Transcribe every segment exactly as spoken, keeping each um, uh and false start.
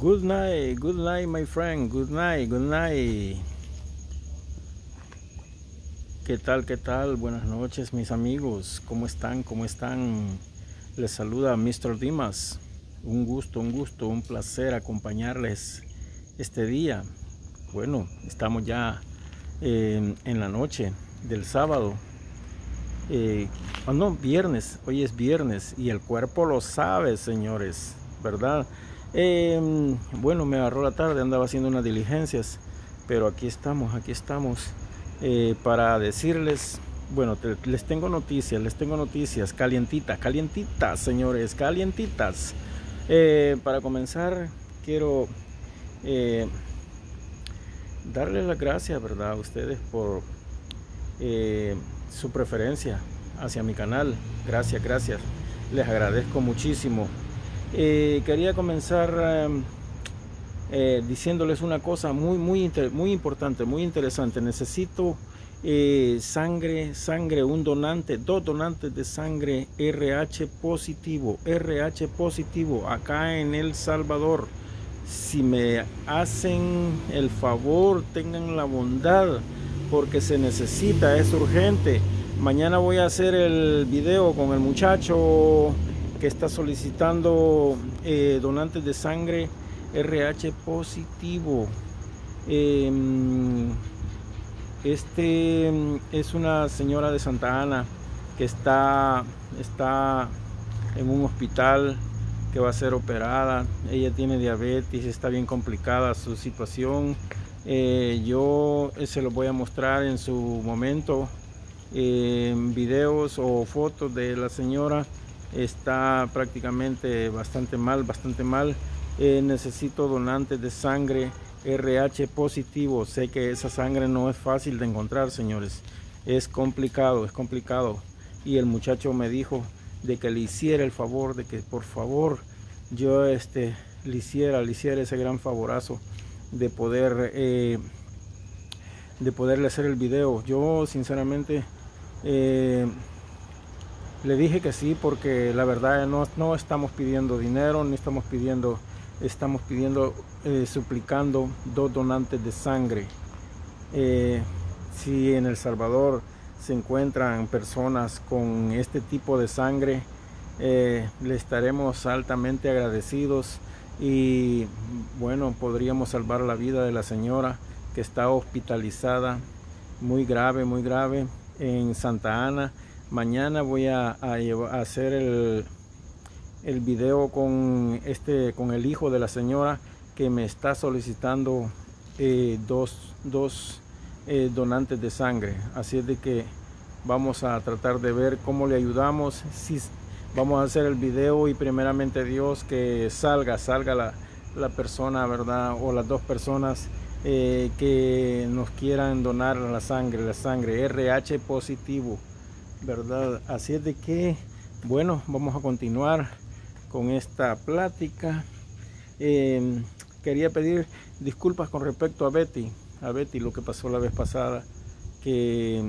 Good night, good night, my friend. Good night, good night. ¿Qué tal, qué tal? Buenas noches, mis amigos. ¿Cómo están? ¿Cómo están? Les saluda mister Dimas. Un gusto, un gusto, un placer acompañarles este día. Bueno, estamos ya eh, en la noche del sábado. Eh, oh, no, viernes. Hoy es viernes y el cuerpo lo sabe, señores, ¿verdad? Eh, bueno, me agarró la tarde, andaba haciendo unas diligencias, pero aquí estamos, aquí estamos eh, para decirles, bueno, te, les tengo noticias, les tengo noticias calientitas, calientitas, señores, calientitas. Eh, para comenzar, quiero eh, darles las gracias, ¿verdad?, a ustedes por eh, su preferencia hacia mi canal. Gracias, gracias, les agradezco muchísimo. Eh, quería comenzar eh, eh, diciéndoles una cosa muy muy muy importante, muy interesante. Necesito eh, sangre, sangre, un donante, dos donantes de sangre R H positivo, R H positivo acá en El Salvador. Si me hacen el favor, tengan la bondad, porque se necesita, es urgente. Mañana voy a hacer el video con el muchacho que está solicitando eh, donantes de sangre R H positivo. Eh, este es una señora de Santa Ana que está, está en un hospital, que va a ser operada. Ella tiene diabetes, está bien complicada su situación. Eh, yo se lo voy a mostrar en su momento, eh, videos o fotos de la señora. Está prácticamente bastante mal, bastante mal. Eh, necesito donantes de sangre R H positivo. Sé que esa sangre no es fácil de encontrar, señores. Es complicado, es complicado. Y el muchacho me dijo de que le hiciera el favor, de que por favor yo este, le hiciera, le hiciera ese gran favorazo de poder, eh, de poderle hacer el video. Yo sinceramente eh, le dije que sí, porque la verdad no, no estamos pidiendo dinero, ni estamos pidiendo, estamos pidiendo, eh, suplicando dos donantes de sangre. Eh, si en El Salvador se encuentran personas con este tipo de sangre, eh, le estaremos altamente agradecidos y bueno, podríamos salvar la vida de la señora que está hospitalizada muy grave, muy grave en Santa Ana. Mañana voy a, a, llevar, a hacer el, el video con, este, con el hijo de la señora que me está solicitando eh, dos, dos eh, donantes de sangre. Así es de que vamos a tratar de ver cómo le ayudamos. Si, vamos a hacer el video y primeramente Dios que salga, salga la, la persona, ¿verdad? O las dos personas eh, que nos quieran donar la sangre, la sangre R H positivo, ¿verdad? Así es de que, bueno, vamos a continuar con esta plática. Eh, quería pedir disculpas con respecto a Betty, a Betty, lo que pasó la vez pasada, que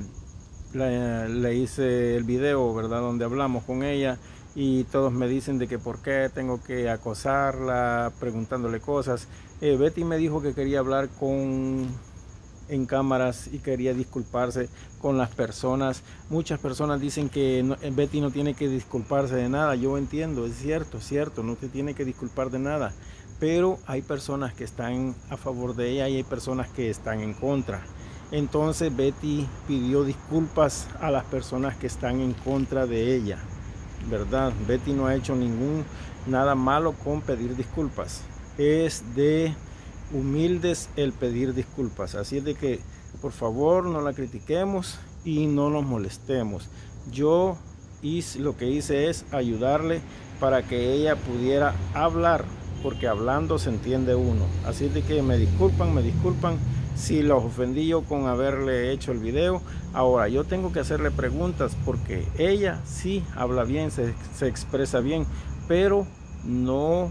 le, le hice el video, ¿verdad?, donde hablamos con ella y todos me dicen de que por qué tengo que acosarla preguntándole cosas. Eh, Betty me dijo que quería hablar con en cámaras y quería disculparse con las personas. Muchas personas dicen que no, Betty no tiene que disculparse de nada. Yo entiendo, es cierto, es cierto, no te tiene que disculpar de nada, pero hay personas que están a favor de ella y hay personas que están en contra. Entonces Betty pidió disculpas a las personas que están en contra de ella, ¿verdad? Betty no ha hecho ningún nada malo con pedir disculpas. Es de humildes el pedir disculpas. Así es de que por favor no la critiquemos y no nos molestemos. Yo hice, lo que hice es ayudarle para que ella pudiera hablar, porque hablando se entiende uno. Así es de que me disculpan, me disculpan si los ofendí yo con haberle hecho el video. Ahora yo tengo que hacerle preguntas porque ella sí habla bien, se, se expresa bien, pero no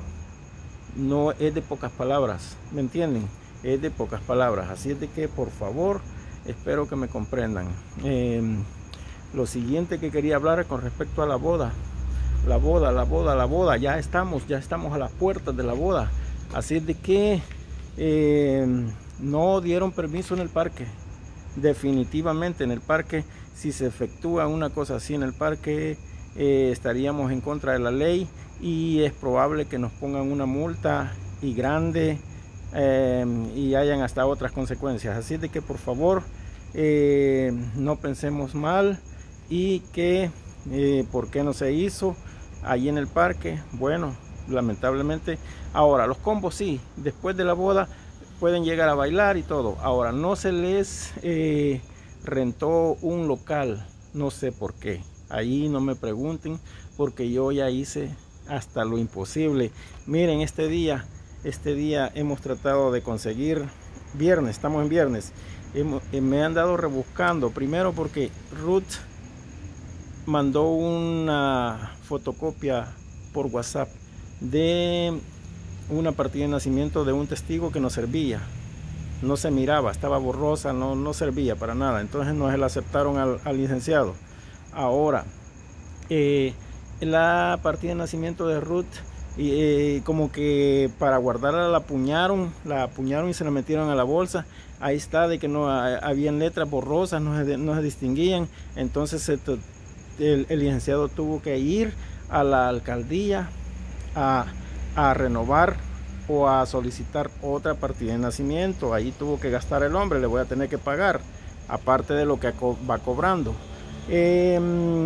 no es de pocas palabras, ¿me entienden? Es de pocas palabras. Así es de que por favor espero que me comprendan. Eh, lo siguiente que quería hablar es con respecto a la boda. La boda, la boda, la boda, ya estamos, ya estamos a las puertas de la boda. Así de que eh, no dieron permiso en el parque. Definitivamente en el parque, si se efectúa una cosa así en el parque, eh, estaríamos en contra de la ley y es probable que nos pongan una multa y grande eh, y hayan hasta otras consecuencias. Así de que por favor eh, no pensemos mal y que eh, por qué no se hizo allí en el parque. Bueno, lamentablemente. Ahora los combos sí, después de la boda pueden llegar a bailar y todo. Ahora no se les eh, rentó un local, no sé por qué. Ahí no me pregunten, porque yo ya hice hasta lo imposible. Miren, este día, este día hemos tratado de conseguir, viernes, estamos en viernes, hemos, eh, me han dado rebuscando, primero porque Ruth mandó una fotocopia por WhatsApp de una partida de nacimiento de un testigo que no servía, no se miraba, estaba borrosa, no, no servía para nada. Entonces no se la aceptaron al, al licenciado. Ahora eh, la partida de nacimiento de Ruth, eh, como que para guardarla la apuñaron, la apuñaron y se la metieron a la bolsa. Ahí está, de que no habían letras borrosas, no se, no se distinguían. Entonces se, el, el licenciado tuvo que ir a la alcaldía a a renovar o a solicitar otra partida de nacimiento. Ahí tuvo que gastar el hombre, le voy a tener que pagar aparte de lo que va cobrando. Eh,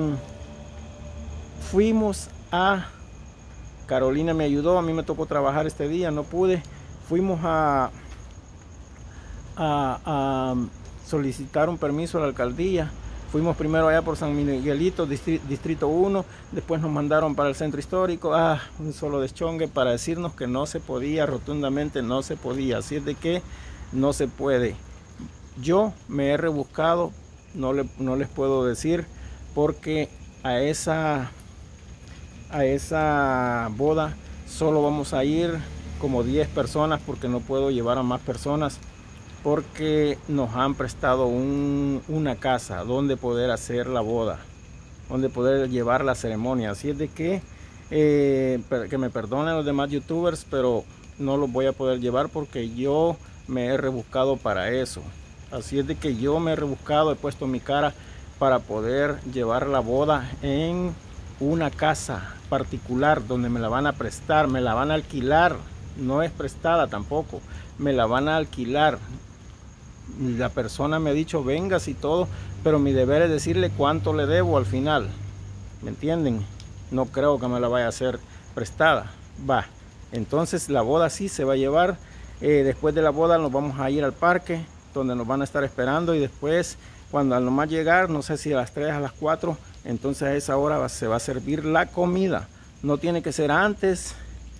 fuimos a Carolina, me ayudó, a mí me tocó trabajar este día, no pude. Fuimos a, a, a solicitar un permiso a la alcaldía. Fuimos primero allá por San Miguelito, distrito uno, después nos mandaron para el centro histórico, ah, un solo deschongue para decirnos que no se podía, rotundamente no se podía, así es de que no se puede. Yo me he rebuscado, no, le, no les puedo decir, porque a esa, a esa boda solo vamos a ir como diez personas, porque no puedo llevar a más personas, porque nos han prestado un, una casa donde poder hacer la boda, donde poder llevar la ceremonia. Así es de que eh, que me perdonen los demás youtubers, pero no los voy a poder llevar porque yo me he rebuscado para eso. Así es de que yo me he rebuscado, he puesto mi cara para poder llevar la boda en una casa particular donde me la van a prestar, me la van a alquilar, no es prestada tampoco, me la van a alquilar. La persona me ha dicho vengas y todo, pero mi deber es decirle cuánto le debo al final, ¿me entienden? No creo que me la vaya a hacer prestada. Va, entonces la boda sí se va a llevar. Eh, después de la boda nos vamos a ir al parque donde nos van a estar esperando, y después cuando al nomás llegar, no sé si a las tres, a las cuatro, entonces a esa hora va, se va a servir la comida. No tiene que ser antes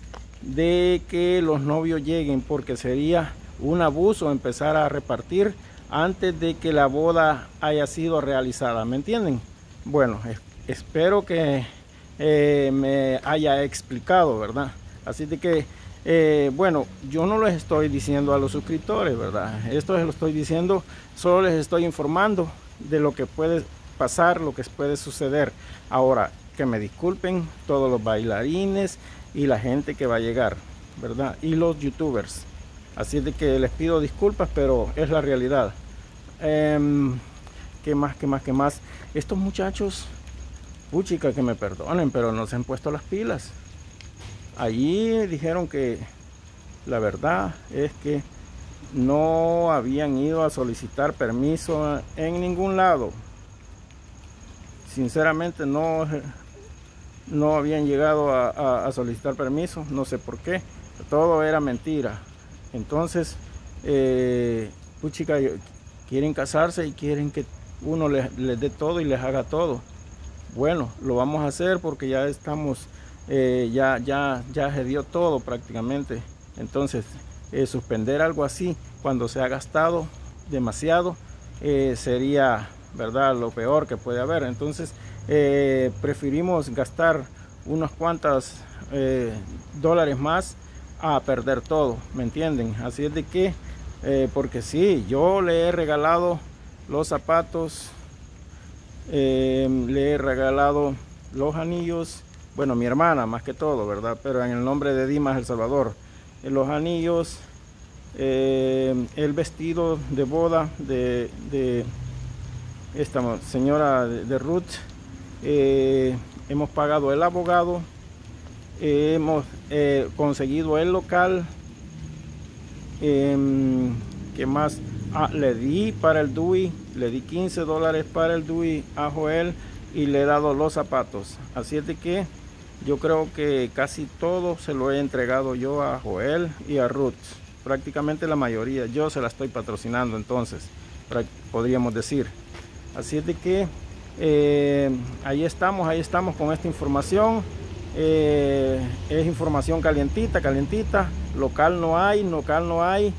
de que los novios lleguen, porque sería un abuso empezar a repartir antes de que la boda haya sido realizada, ¿me entienden? Bueno, es, espero que eh, me haya explicado, ¿verdad? Así de que eh, bueno, yo no les estoy diciendo a los suscriptores, ¿verdad? Esto les lo estoy diciendo, solo les estoy informando de lo que puede pasar, lo que puede suceder. Ahora, que me disculpen todos los bailarines y la gente que va a llegar, ¿verdad? Y los youtubers. Así de que les pido disculpas, pero es la realidad. Eh, ¿Qué más, qué más, qué más? Estos muchachos, puchica, que me perdonen, pero no se han puesto las pilas. Allí dijeron que la verdad es que no habían ido a solicitar permiso en ningún lado. Sinceramente no, no habían llegado a, a, a solicitar permiso, no sé por qué. Todo era mentira. Entonces, eh, puchica, quieren casarse y quieren que uno les, les dé todo y les haga todo. Bueno, lo vamos a hacer porque ya estamos, eh, ya, ya, ya se dio todo prácticamente. Entonces, eh, suspender algo así cuando se ha gastado demasiado eh, sería, ¿verdad?, lo peor que puede haber. Entonces, eh, preferimos gastar unos cuantos eh, dólares más a perder todo, ¿me entienden? Así es de que, eh, porque sí, yo le he regalado los zapatos, eh, le he regalado los anillos, bueno, mi hermana más que todo, ¿verdad? Pero en el nombre de Dimas El Salvador. eh, los anillos, eh, el vestido de boda de, de esta señora de, de Ruth. Eh, hemos pagado el abogado, eh, hemos eh, conseguido el local. Eh, ¿Qué más? Ah, le di para el D U I, le di quince dólares para el D U I a Joel y le he dado los zapatos. Así es de que yo creo que casi todo se lo he entregado yo a Joel y a Ruth. Prácticamente la mayoría. Yo se la estoy patrocinando, entonces, podríamos decir. Así es de que eh, ahí estamos, ahí estamos con esta información. Eh, es información calientita, calientita. Local no hay, local no hay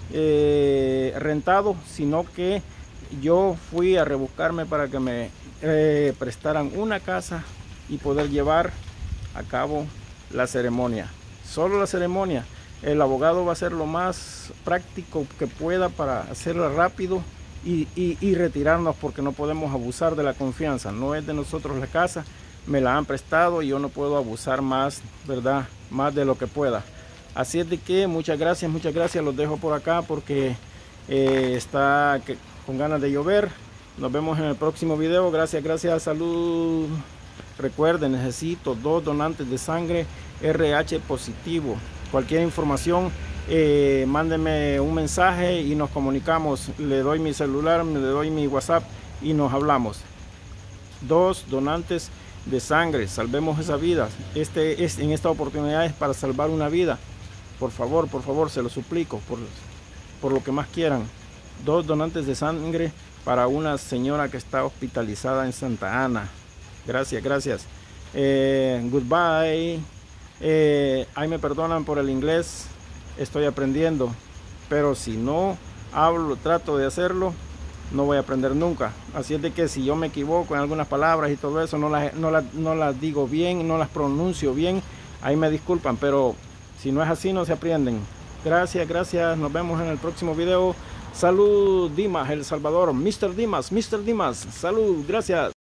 eh, rentado, sino que yo fui a rebuscarme para que me eh, prestaran una casa y poder llevar a cabo la ceremonia. Solo la ceremonia. El abogado va a hacer lo más práctico que pueda para hacerlo rápido y, y, y retirarnos, porque no podemos abusar de la confianza. No es de nosotros la casa, me la han prestado y yo no puedo abusar más, ¿verdad? Más de lo que pueda. Así es de que muchas gracias, muchas gracias. Los dejo por acá porque eh, está que, con ganas de llover. Nos vemos en el próximo video. Gracias, gracias, salud. Recuerden, necesito dos donantes de sangre R H positivo. Cualquier información, eh, mándenme un mensaje y nos comunicamos. Le doy mi celular, le doy mi WhatsApp y nos hablamos. Dos donantes de sangre, salvemos esa vida. Este es en esta oportunidad es para salvar una vida. Por favor, por favor, se lo suplico, por, por lo que más quieran. Dos donantes de sangre para una señora que está hospitalizada en Santa Ana. Gracias, gracias. Eh, goodbye. Eh, ahí me perdonan por el inglés, estoy aprendiendo, pero si no hablo, trato de hacerlo, no voy a aprender nunca. Así es de que si yo me equivoco en algunas palabras y todo eso, no las, no las, no las digo bien, no las pronuncio bien, ahí me disculpan, pero si no es así no se aprenden. Gracias, gracias, nos vemos en el próximo video. Salud, Dimas, El Salvador, mister Dimas, mister Dimas, salud, gracias.